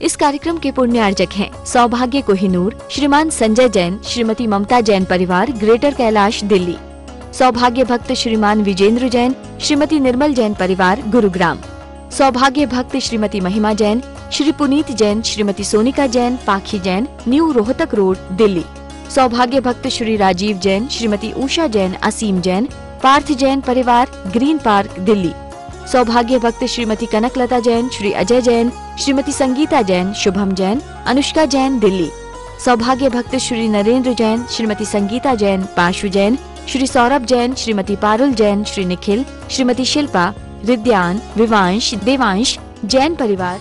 इस कार्यक्रम के पुण्यार्जक हैं सौभाग्य कोहिनूर, श्रीमान संजय जैन, श्रीमती ममता जैन परिवार, ग्रेटर कैलाश, दिल्ली। सौभाग्य भक्त श्रीमान विजेंद्र जैन, श्रीमती निर्मल जैन परिवार, गुरुग्राम। सौभाग्य भक्त श्रीमती महिमा जैन, श्री पुनीत जैन, श्रीमती सोनिका जैन, पाखी जैन, न्यू रोहतक रोड, दिल्ली। सौभाग्य भक्त श्री राजीव जैन, श्रीमती उषा जैन, असीम जैन, पार्थ जैन परिवार, ग्रीन पार्क, दिल्ली। सौभाग्य भक्त श्रीमती कनकलता जैन, श्री अजय जैन, श्रीमती संगीता जैन, शुभम जैन, अनुष्का जैन, दिल्ली। सौभाग्य भक्त श्री नरेंद्र जैन, श्रीमती संगीता जैन, पाशु जैन, श्री सौरभ जैन, श्रीमती पारुल जैन, श्री निखिल, श्रीमती शिल्पा, रिद्यान, विवांश, देवांश जैन परिवार।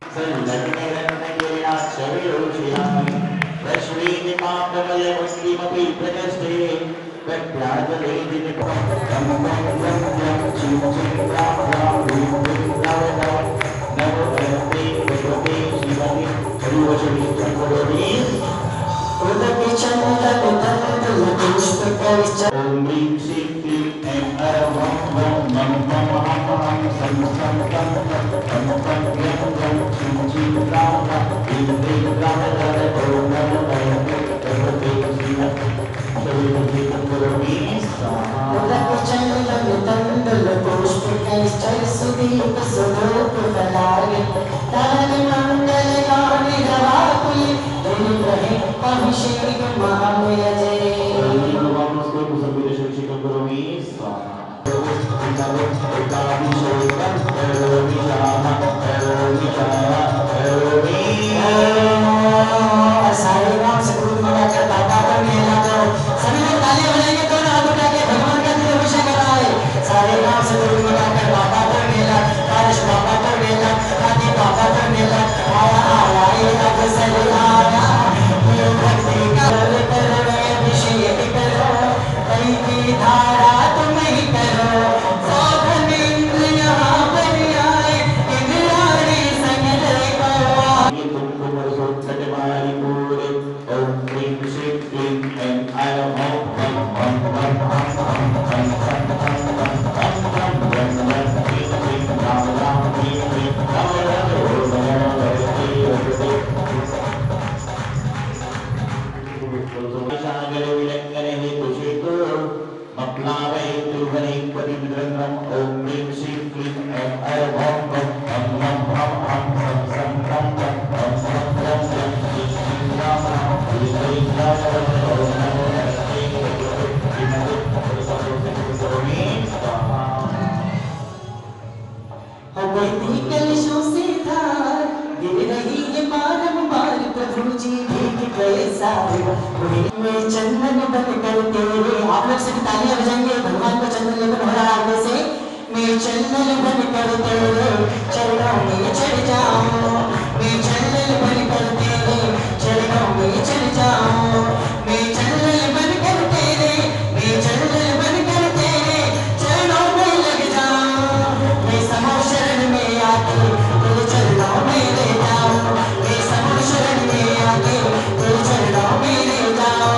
चंदन बन कर तेरे, आप लोग से तालियां बजाएंगे भगवान को चंदन लेकर हो रहा आगे से। मैं चंदन बन कर तेरे चरणों में चढ़ जाऊं, मैं चंदन बन कर तेरे चरणों में चढ़ जाऊं, मैं चंदन बन कर तेरे, मैं चंदन बन कर तेरे चरणों में लग जाऊं, मैं समो शरण में आके तेरे चरणों में ले जाऊं, मैं समो शरण में आके तेरे चरणों में ले जाऊं।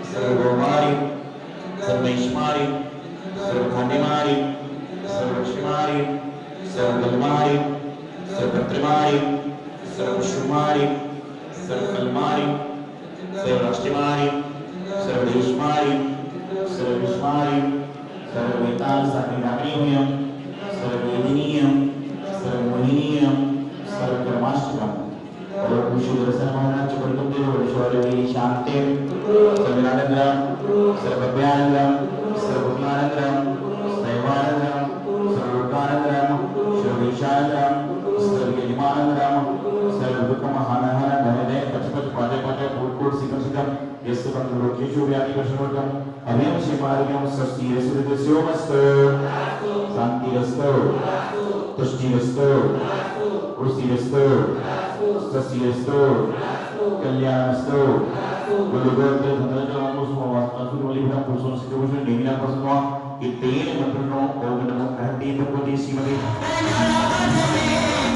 सर्वगोमारी सर्वैश्मारी सर्वखान्यमारी सर्वक्षमारी सर्वगलमारी सर्वपत्रमारी सर्वशुमारी सर्वकलमारी सर्वराष्ट्रमारी सर्वदेशमारी सर्वविश्वारी सर्ववेताल सर्वनागरीयम सर्ववेदनीयम सर्वमोहिनीयम सर्वकर्माष्टकम और कुशल सर्वनाच परतुते वैश्वर्य शांति सर्वनानंदम सर्वभ्यानंदम सर्वज्ञानंदम दैवानंदम सर्वलोकानंदम सर्वेशानंदम सर्वयजमानंदम सर्वदुःखमहानहर नमोदय पचपच पादे पादे भूतपूर्व सिकम यस्य बंधुलोकेषु व्याधिवशवर्गम अभयं शिवार्यं स्वस्तिरसुरदस्योमस्तु शान्तिरस्तु तुष्टिरस्तु पुष्टिरस्तु स्वस्तिरस्तु कल्याणस्तु गुरुगोत्र धनजलामुस्मवास्तुलिभ्यं पुरुषं सिद्धपुरुषं देवीना प्रसन्नो इत्तेन मंत्रणो ओम नमो भगवते भगवती श्रीमते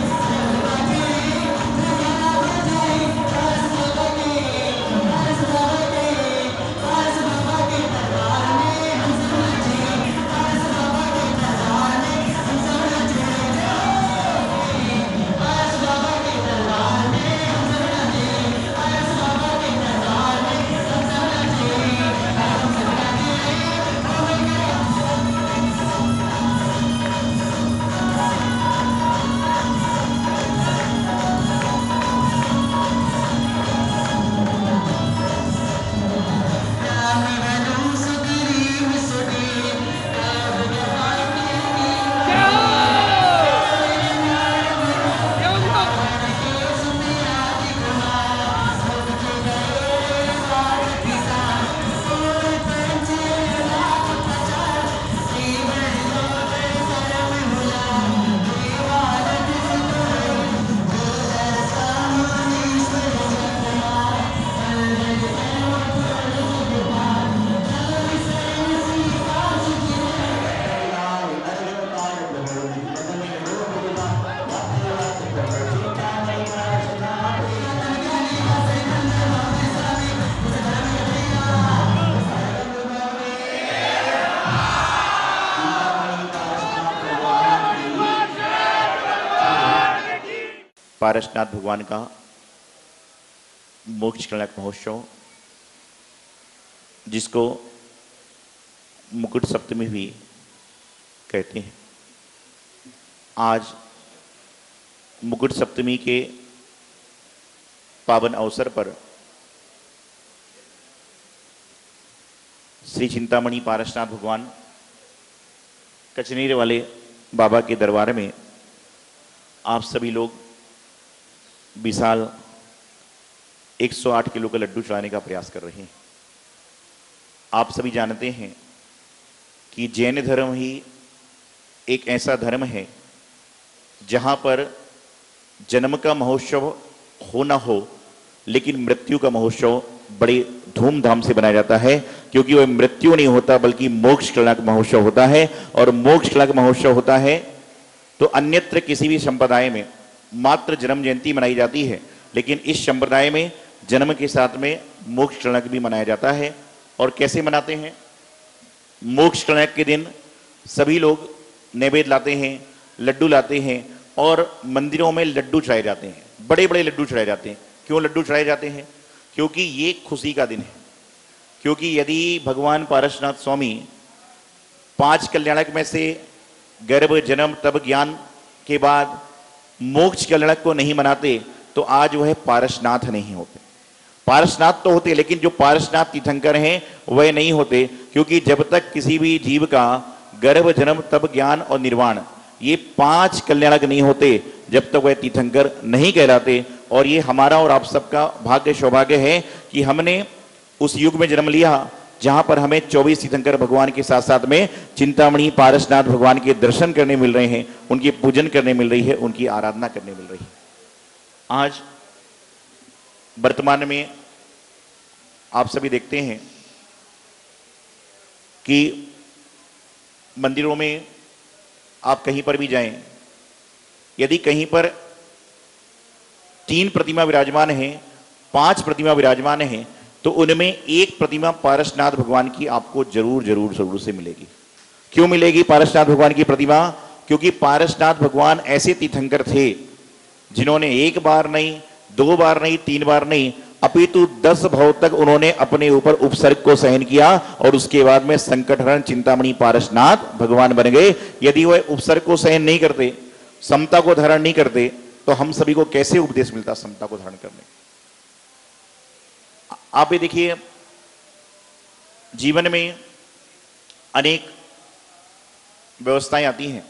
पारसनाथ भगवान का मोक्ष कलश महोत्सव, जिसको मुकुट सप्तमी भी कहते हैं। आज मुकुट सप्तमी के पावन अवसर पर श्री चिंतामणि पारसनाथ भगवान कचनेर वाले बाबा के दरबार में आप सभी लोग विशाल 108 किलो का लड्डू चढ़ाने का प्रयास कर रहे हैं। आप सभी जानते हैं कि जैन धर्म ही एक ऐसा धर्म है जहां पर जन्म का महोत्सव हो ना हो, लेकिन मृत्यु का महोत्सव बड़े धूमधाम से बनाया जाता है, क्योंकि वह मृत्यु नहीं होता बल्कि मोक्ष कला का महोत्सव होता है। और मोक्ष कला का महोत्सव होता है तो अन्यत्र किसी भी संप्रदाय में मात्र जन्म जयंती मनाई जाती है, लेकिन इस संप्रदाय में जन्म के साथ में मोक्ष कलंक भी मनाया जाता है। और कैसे मनाते हैं? मोक्ष कलंक के दिन सभी लोग नैवेद्य लाते हैं, लड्डू लाते हैं और मंदिरों में लड्डू चढ़ाए जाते हैं, बड़े बड़े लड्डू चढ़ाए जाते हैं। क्यों लड्डू चढ़ाए जाते हैं? क्योंकि ये खुशी का दिन है। क्योंकि यदि भगवान पारसनाथ स्वामी 5 कल्याणक में से गर्भ जन्म तप ज्ञान के बाद मोक्ष कल्याणक को नहीं मनाते तो आज वह पारसनाथ नहीं होते। पारसनाथ तो होते, लेकिन जो पारसनाथ तीर्थंकर हैं वह नहीं होते, क्योंकि जब तक किसी भी जीव का गर्भ जन्म तप ज्ञान और निर्वाण ये 5 कल्याणक नहीं होते, जब तक वह तीर्थंकर नहीं कहलाते। और ये हमारा और आप सबका भाग्य सौभाग्य है कि हमने उस युग में जन्म लिया जहां पर हमें 24 तीर्थंकर भगवान के साथ साथ में चिंतामणि पारसनाथ भगवान के दर्शन करने मिल रहे हैं, उनकी पूजन करने मिल रही है, उनकी आराधना करने मिल रही है। आज वर्तमान में आप सभी देखते हैं कि मंदिरों में आप कहीं पर भी जाएं, यदि कहीं पर 3 प्रतिमा विराजमान है, 5 प्रतिमा विराजमान है, तो उनमें एक प्रतिमा पारसनाथ भगवान की आपको जरूर जरूर जरूर से मिलेगी। क्यों मिलेगी पारसनाथ भगवान की प्रतिमा? क्योंकि पारसनाथ भगवान ऐसे तीर्थंकर थे जिन्होंने एक बार नहीं, 2 बार नहीं, 3 बार नहीं, अपितु 10 भव तक उन्होंने अपने ऊपर उपसर्ग को सहन किया और उसके बाद में संकटहरण चिंतामणि पारसनाथ भगवान बन गए। यदि वह उपसर्ग को सहन नहीं करते, समता को धारण नहीं करते, तो हम सभी को कैसे उपदेश मिलता समता को धारण करने? आप ये देखिए, जीवन में अनेक व्यवस्थाएं आती हैं,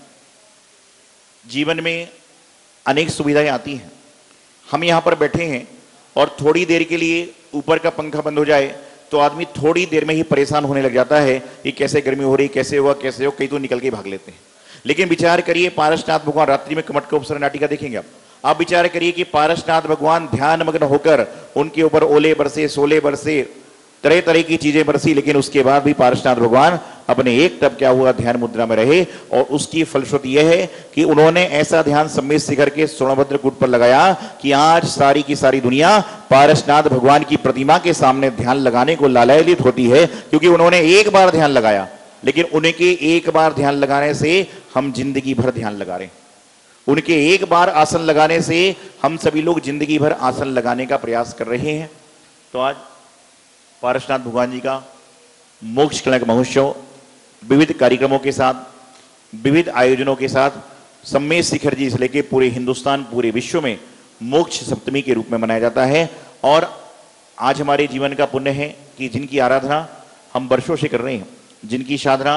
जीवन में अनेक सुविधाएं आती हैं। हम यहां पर बैठे हैं और थोड़ी देर के लिए ऊपर का पंखा बंद हो जाए तो आदमी थोड़ी देर में ही परेशान होने लग जाता है कि कैसे गर्मी हो रही, कैसे हुआ, कैसे हो, कई तो निकल के भाग लेते हैं। लेकिन विचार करिए, पारसनाथ भगवान रात्रि में कमट का उपसर्ग नाटिका देखेंगे आप विचार करिए कि पारसनाथ भगवान ध्यान मग्न होकर उनके ऊपर ओले बरसे, सोले बरसे, तरह तरह की चीजें बरसी, लेकिन उसके बाद भी पारसनाथ भगवान अपने एक तब क्या हुआ ध्यान मुद्रा में रहे। और उसकी फलश्रुति यह है कि उन्होंने ऐसा ध्यान सम्मित शिखर के सोनभद्र कूट पर लगाया कि आज सारी की सारी दुनिया पारसनाथ भगवान की प्रतिमा के सामने ध्यान लगाने को लालायित होती है, क्योंकि उन्होंने एक बार ध्यान लगाया। लेकिन उनके एक बार ध्यान लगाने से हम जिंदगी भर ध्यान लगा रहे हैं। उनके एक बार आसन लगाने से हम सभी लोग जिंदगी भर आसन लगाने का प्रयास कर रहे हैं। तो आज पारसनाथ भगवान जी का मोक्ष कलंक महोत्सव विविध कार्यक्रमों के साथ, विविध आयोजनों के साथ सम्मेत शिखर जी से लेकर पूरे हिंदुस्तान, पूरे विश्व में मोक्ष सप्तमी के रूप में मनाया जाता है। और आज हमारे जीवन का पुण्य है कि जिनकी आराधना हम वर्षों से कर रहे हैं, जिनकी साधना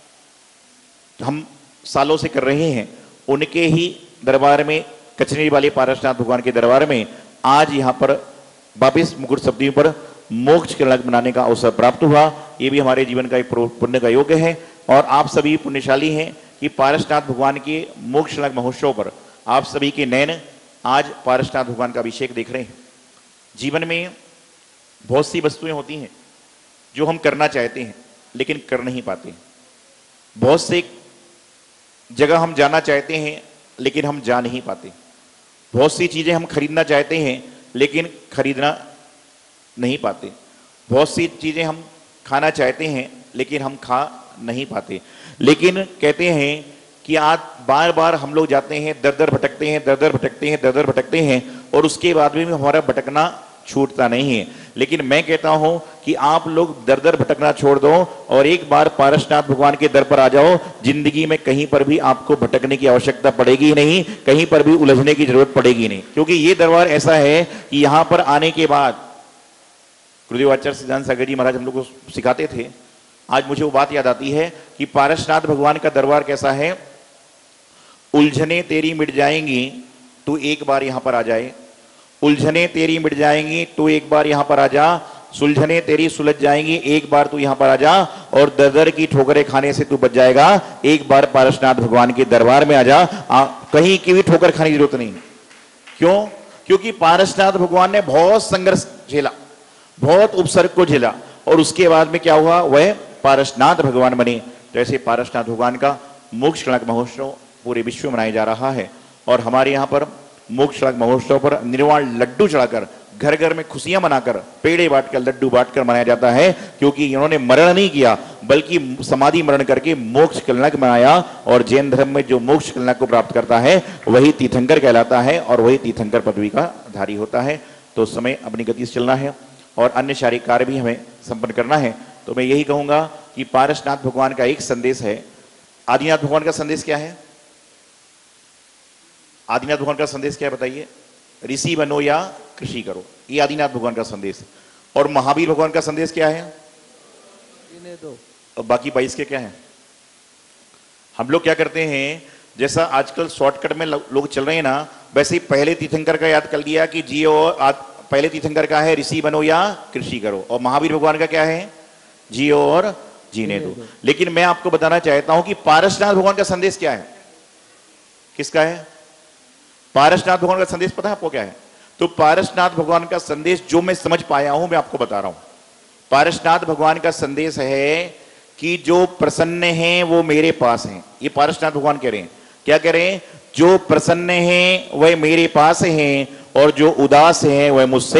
हम सालों से कर रहे हैं, उनके ही दरबार में, कचनेरी वाले पारसनाथ भगवान के दरबार में आज यहाँ पर वापिस मुकुट सप्तमी पर मोक्ष कलंक मनाने का अवसर प्राप्त हुआ। ये भी हमारे जीवन का एक पुण्य का योग है। और आप सभी पुण्यशाली हैं कि पारसनाथ भगवान के मोक्ष कलंक महोत्सव पर आप सभी के नयन आज पारसनाथ भगवान का अभिषेक देख रहे हैं। जीवन में बहुत सी वस्तुएं होती हैं जो हम करना चाहते हैं लेकिन कर नहीं पाते। बहुत से जगह हम जाना चाहते हैं लेकिन हम जा नहीं पाते। बहुत सी चीजें हम खरीदना चाहते हैं लेकिन खरीदना नहीं पाते। बहुत सी चीजें हम खाना चाहते हैं लेकिन हम खा नहीं पाते। लेकिन कहते हैं कि आज बार बार हम लोग जाते हैं, दर दर भटकते हैं, दर दर भटकते हैं, दर दर भटकते हैं, और उसके बाद भी हमारा भटकना छूटता नहीं है। लेकिन मैं कहता हूं कि आप लोग दर दर भटकना छोड़ दो और एक बार पारसनाथ भगवान के दर पर आ जाओ। जिंदगी में कहीं पर भी आपको भटकने की आवश्यकता पड़ेगी नहीं, कहीं पर भी उलझने की जरूरत पड़ेगी नहीं, क्योंकि ये दरबार ऐसा है कि यहां पर आने के बाद गुरुदेव आचार्य सिद्धांत सागर जी महाराज हम लोग को सिखाते थे। आज मुझे वो बात याद आती है कि पारसनाथ भगवान का दरबार कैसा है। उलझने तेरी मिट जाएंगी तू एक बार यहां पर आ जाए, उलझने तेरी मिट जाएंगी तू एक बार यहां पर आ जा, सुलझने तेरी सुलझ जाएंगी एक बार तू यहां पर आ जा, और दर दर की ठोकरें खाने से तू बच जाएगा, एक बार पारसनाथ भगवान के दरबार में आ जा। कहीं की भी ठोकर खाने की जरूरत नहीं। क्यों? क्योंकि पारसनाथ भगवान ने बहुत संघर्ष झेला, बहुत उपसर्ग को झेला, और उसके बाद में क्या हुआ, वह पारसनाथ भगवान बने। तो ऐसे पारसनाथ भगवान का मोक्ष कलंक महोत्सव पूरे विश्व में मनाया जा रहा है। और हमारे यहाँ पर मोक्ष कलंक महोत्सव पर निर्वाण लड्डू चढ़ाकर, घर घर में खुशियां मनाकर, पेड़े बांटकर, लड्डू बांटकर मनाया जाता है, क्योंकि इन्होंने मरण नहीं किया बल्कि समाधि मरण करके मोक्ष कलंक मनाया। और जैन धर्म में जो मोक्ष कलंक को प्राप्त करता है वही तीर्थंकर कहलाता है और वही तीर्थंकर पदवी का धारी होता है। तो समय अपनी गति से चलना है और अन्य शारीरिक कार्य भी हमें संपन्न करना है। तो मैं यही कहूंगा कि पारसनाथ भगवान का एक संदेश है। आदिनाथ भगवान का संदेश क्या है? आदिनाथ भगवान का संदेश क्या है बताइए? ऋषि बनो या कृषि करो, ये आदिनाथ भगवान का संदेश है। और महावीर भगवान का संदेश क्या है? जीने दो। और बाकी 22 के क्या है? हम लोग क्या करते हैं, जैसा आजकल शॉर्टकट में लोग चल रहे हैं ना, वैसे ही पहले तीर्थंकर का याद कर लिया कि जियो। पहले तीर्थंकर का है ऋषि बनो या कृषि करो, और महावीर भगवान का क्या है? जियो और जीने दो। लेकिन मैं आपको बताना चाहता हूं कि पारसनाथ भगवान का संदेश क्या है? किसका है? पारसनाथ भगवान का संदेश पता है आपको क्या है? तो पारसनाथ भगवान का संदेश जो मैं समझ पाया हूं मैं आपको बता रहा हूं। पारसनाथ भगवान का संदेश है कि जो प्रसन्न हैं वो मेरे पास हैं। ये पारसनाथ भगवान कह रहे हैं। क्या कह रहे हैं? जो प्रसन्न हैं वह मेरे पास हैं और जो उदास हैं वह मुझसे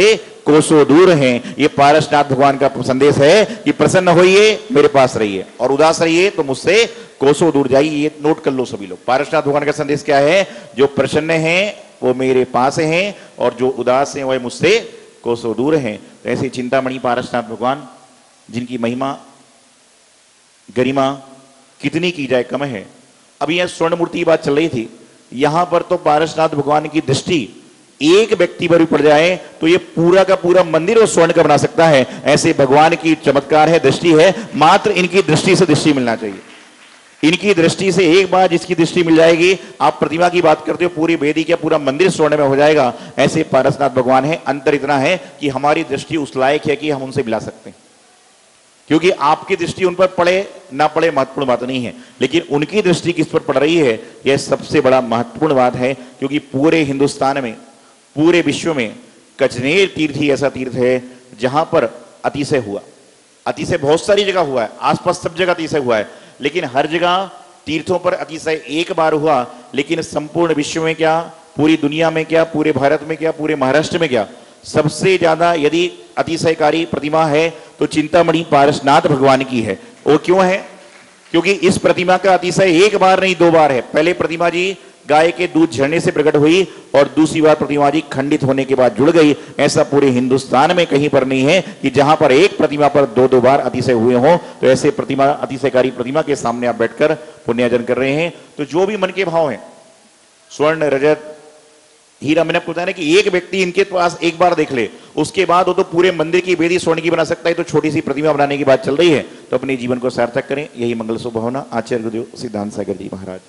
कोसों दूर हैं। ये पारसनाथ भगवान का संदेश है कि प्रसन्न होइए, मेरे पास रहिए, और उदास रहिए तो मुझसे कोसों दूर जाइए। ये नोट कर लो सभी लोग। पारसनाथ भगवान का संदेश क्या है? जो प्रसन्न हैं वो मेरे पास हैं, और जो उदास हैं वह मुझसे कोसों दूर हैं। तो ऐसे चिंतामणि पारसनाथ भगवान, जिनकी महिमा गरिमा कितनी की जाए कम है। अभी यह स्वर्ण मूर्ति की बात चल रही थी, यहां पर तो पारसनाथ भगवान की दृष्टि एक व्यक्ति पर भी पड़ जाए तो ये पूरा का पूरा मंदिर और स्वर्ण का बना सकता है। ऐसे भगवान की चमत्कार है, दृष्टि है। मात्र इनकी दृष्टि से दृष्टि मिलना चाहिए। इनकी दृष्टि से एक बार जिसकी दृष्टि मिल जाएगी, आप प्रतिमा की बात करते हो, पूरी वेदी का पूरा मंदिर स्वर्ण में हो जाएगा। ऐसे पारसनाथ भगवान है। अंतर इतना है कि हमारी दृष्टि उस लायक है कि हम उनसे मिला सकते हैं, क्योंकि आपकी दृष्टि उन पर पड़े ना पड़े महत्वपूर्ण बात नहीं है, लेकिन उनकी दृष्टि किस पर पड़ रही है यह सबसे बड़ा महत्वपूर्ण बात है। क्योंकि पूरे हिंदुस्तान में, पूरे विश्व में कचनेर तीर्थ ही ऐसा तीर्थ है जहां पर अतिशय हुआ। अतिशय बहुत सारी जगह हुआ है, आसपास सब जगह अतिशय हुआ है, लेकिन हर जगह तीर्थों पर अतिशय एक बार हुआ। लेकिन संपूर्ण विश्व में क्या, पूरी दुनिया में क्या, पूरे भारत में क्या, पूरे महाराष्ट्र में क्या, सबसे ज्यादा यदि अतिशयकारी प्रतिमा है तो चिंतामणि पारसनाथ भगवान की है। वो क्यों है? क्योंकि इस प्रतिमा का अतिशय एक बार नहीं 2 बार है। पहले प्रतिमा जी गाय के दूध झरने से प्रकट हुई, और दूसरी बार प्रतिमा जी खंडित होने के बाद जुड़ गई। ऐसा पूरे हिंदुस्तान में कहीं पर नहीं है कि जहां पर एक प्रतिमा पर 2-2 बार अतिशय हुए हों। तो ऐसे प्रतिमा, अतिशयकारी प्रतिमा के सामने आप बैठकर पुण्यार्जन कर रहे हैं। तो जो भी मन के भाव हैं, स्वर्ण, रजत, हीरा, मैंने आपको बताया ना कि एक व्यक्ति इनके पास एक बार देख ले, उसके बाद वो तो पूरे मंदिर की वेदी स्वर्ण की बना सकता है। तो छोटी सी प्रतिमा बनाने की बात चल रही है, तो अपने जीवन को सार्थक करें। यही मंगल स्वभावना। आचार्य गुरुदेव सिद्धांत सागर जी महाराज।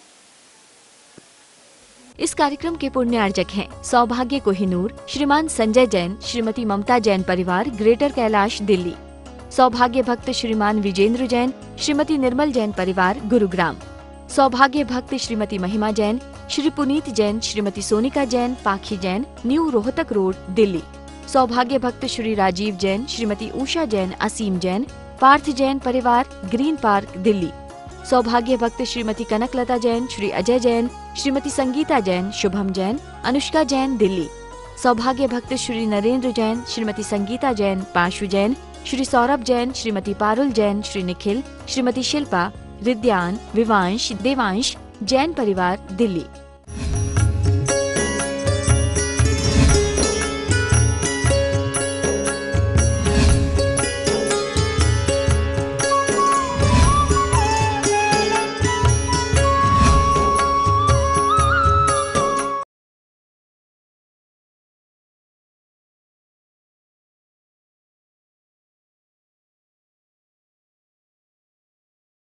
इस कार्यक्रम के पुण्यार्जक हैं सौभाग्य कोहिनूर, श्रीमान संजय जैन, श्रीमती ममता जैन परिवार, ग्रेटर कैलाश दिल्ली। सौभाग्य भक्त श्रीमान विजेंद्र जैन, श्रीमती निर्मल जैन परिवार, गुरुग्राम। सौभाग्य भक्त श्रीमती महिमा जैन, श्री पुनीत जैन, श्रीमती सोनिका जैन, पाखी जैन, न्यू रोहतक रोड, दिल्ली। सौभाग्य भक्त श्री राजीव जैन, श्रीमती उषा जैन, असीम जैन, पार्थ जैन परिवार, ग्रीन पार्क, दिल्ली। सौभाग्य भक्त श्रीमती कनकलता जैन, श्री अजय जैन, श्रीमती संगीता जैन, शुभम जैन, अनुष्का जैन, दिल्ली। सौभाग्य भक्त श्री नरेंद्र जैन, श्रीमती संगीता जैन, पाशु जैन, श्री सौरभ जैन, श्रीमती पारुल जैन, श्री निखिल, श्रीमती शिल्पा, रिद्यान, विवांश, देवांश जैन परिवार, दिल्ली।